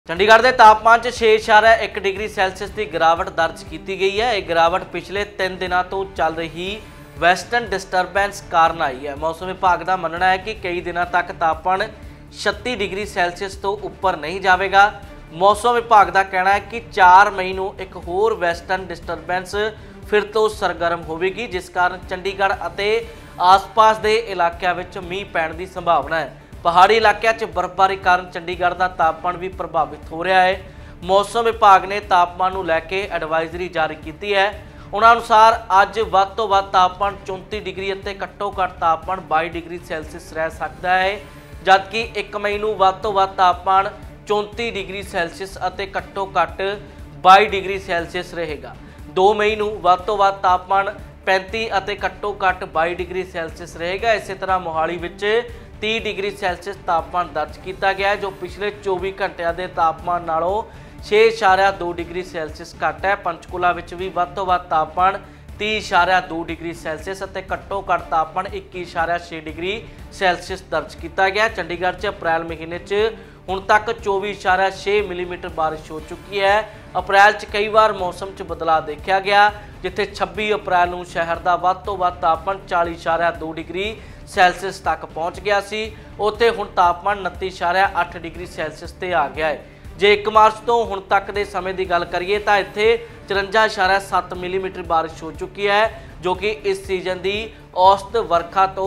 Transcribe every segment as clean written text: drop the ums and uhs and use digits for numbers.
चंडीगढ़ के तापमान 6.1 degree Celsius की गिरावट दर्ज की गई है। यह गिरावट पिछले 3 दिनों तो चल रही वैसटर्न डिस्टरबेंस कारण आई है। मौसम विभाग का मनना है कि कई दिनों तक तापमान 36 डिग्री सैल्सीयस तो उपर नहीं जाएगा। मौसम विभाग का कहना है कि 4 मई को एक होर वैसटर्न डिस्टरबेंस फिर तो सरगर्म होगी, जिस कारण चंडीगढ़ और आस-पास के इलाकों में मीह पैण की संभावना है। पहाड़ी इलाकों में बर्फबारी कारण चंडीगढ़ का तापमान भी प्रभावित हो रहा है। मौसम विभाग ने तापमान को लैके एडवाइजरी जारी की है। उन्होंने अनुसार अज वध तो वध तापमान 34 डिग्री और घट्टो घट्ट तापमान 22 डिग्री सैल्सीयस रह सकता है, जबकि 1 मई को वध तो वध तापमान 34 डिग्री सैल्सीयस और घट्टो घट्ट 22 डिग्री सैल्सीयस रहेगा। 2 मई को वध तो वध तापमान 35 और घट्टो घट्ट 22 डिग्री सैल्सीयस रहेगा। इस तरह मोहाली में 30 डिग्री सैल्सीयस तापमान दर्ज किया गया है, जो पिछले 24 घंटिया के तापमान नालों 6.2 डिग्री सैल्सीयस घट है। पंचकूला में भी वध तो वध तापमान 30.2 डिग्री सैल्सीयस और घट्टो घट्ट तापमान 21.6 डिग्री सैल्सीयस दर्ज किया गया। चंडीगढ़ से अप्रैल महीने हुण तक 24.6 मिलीमीटर बारिश हो चुकी है। अप्रैल कई बार मौसम बदलाव देखा गया, जिथे 26 अप्रैल को शहर का वध तो वध तापमान 40.2 डिग्री सैल्सीयस तक पहुँच गया सी। उत्थे हुण तापमान 29.8 डिग्री सैल्सीयस ते आ गया है। जे 1 मार्च तो हुण तक के समय की गल करिए तो इत्थे 54.7 मिलीमीटर बारिश हो चुकी है, जो कि इस सीजन की औसत वर्खा तो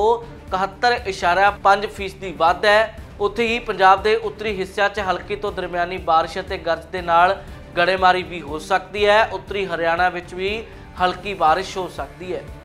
71.5% वध है। उत्थे ही पंजाब के उत्तरी हिस्सों च हल्की तो दरमियानी बारिश और गरज के नाल गड़ेमारी भी हो सकती है। उत्तरी हरियाणा में भी हल्की बारिश हो सकती है।